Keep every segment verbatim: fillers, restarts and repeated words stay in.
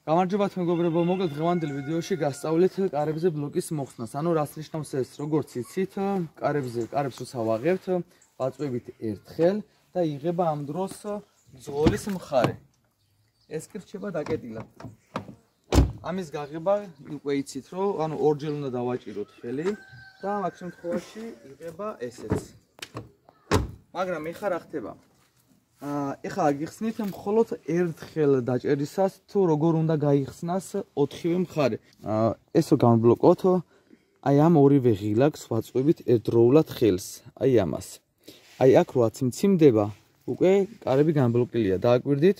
გამარჯობათ მეგობრებო, მოგეთ დღევანდელ ვიდეოში გასწავლეთ კარებზე ბლოკის მოხსნას. ანუ რას ნიშნავს ეს, როგორც იცით, კარებზე კარებს როცა ვაღებთ, ვაწვევით ერთხელ და იღება ამ დროს ძღოლის მხარე. ეს კი რჩება დაკეტილად. ამის გაღება უკვე იცით, რომ ანუ ორჯერ უნდა დავაჭიროთ ხელი და მაგ შემთხვევაში იღება ესეც. მაგრამ ეხლა რა ხდება? ეხლა გიხსნით მხოლოდ ერთხელ დაჭერისას თუ როგორ უნდა გაიხსნას ოთხივე მხარე. ესო გამბლოკოთ, აი ამ ორივე ღილაკს ვაწვევით ერთდროულად ხელს, აი ამას. აი აქ რო აციმციმდება, უკვე კარები გამბლოკილია. დააკვირდით?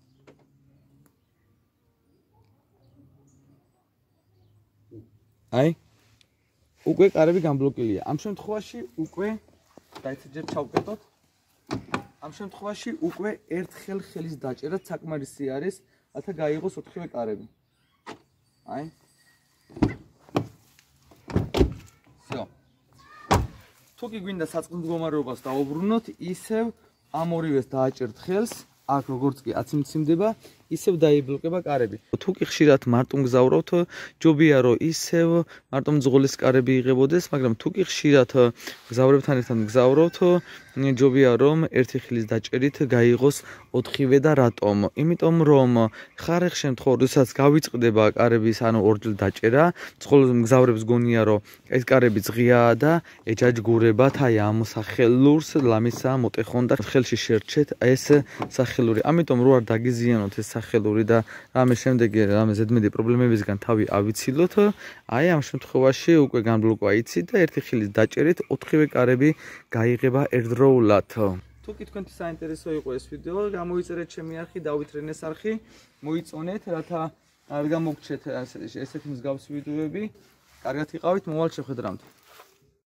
აი უკვე კარები გამბლოკილია. ამ შემთხვევაში უკვე დაიცეჯებ ჩავკეტოთ. ამ შემთხვევაში უკვე ერთხელ ხელის დაჭერა საკმარისი არის, რათა გაიღოს ოთხივე კარები. აი. всё. თუ კი გვინდა საწყის მდგომარეობას დაუბრუნოთ, ისევ ამ ორივეს დააჭერთ ხელს, აქ როგორც კი აციმციმდება, ისევ დაიბლოკება კარები. თუ კი ხშირად მარტო მგზავრობთ, ჯობია რომ ისევ მარტო მძღოლის კარები იღებოდეს, მაგრამ თუ კი ხშირად მგზავრებთან ერთად მგზავრობთ, ჯობია რომ ერთი ხილის დაჭერით გაიღოს ოთხივე და რატომ? იმიტომ რომ ხარეხ შემთხვევაში გავიწყდება კარების ანუ ორჯერ დაჭერა, მძღოლის მგზავრებს გონია რომ ეს კარები ძღიაა და ეჯაჯგურებათ აი ამ სახელურს, ლამისა მოტეხონ და ხელში შერჩეთ ეს სახელური. ამიტომ რო არ დაგიზიანოთ ეს სახელური და რამე შემდეგი რამე ზედმეტი პრობლემებისგან თავი ავიცილოთ, აი ამ შემთხვევაში უკვე განბლოკვა იცით და ერთი ხილის დაჭერით ოთხივე კარები გაიღება ერთდროულად. თუ კი თქვენთვის საინტერესო იყო ეს ვიდეო, გამოიწერეთ ჩემი არხი, დავით რენეს არხი, მოიწონეთ, რათა არ გამოგჩეთ ესეთი მსგავსი ვიდეოები. კარგად იყავით, მოვალ შეხვედრამდე.